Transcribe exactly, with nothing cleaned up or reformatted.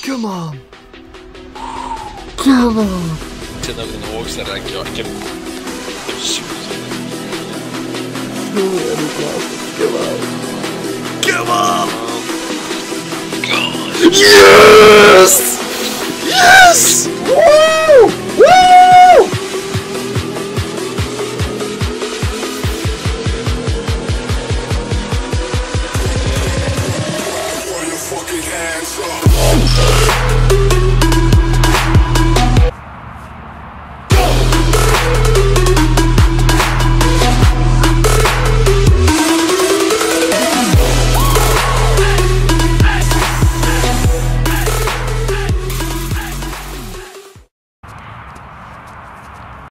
Come on! Come on! Til den også er det ikke Nå er du klar. Come on! Come on! God. Yes! Yes!